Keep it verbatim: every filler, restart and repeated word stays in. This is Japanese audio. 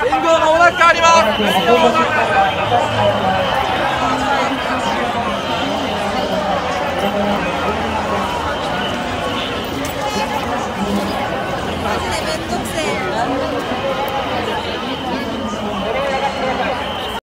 援軍まもなく変わります。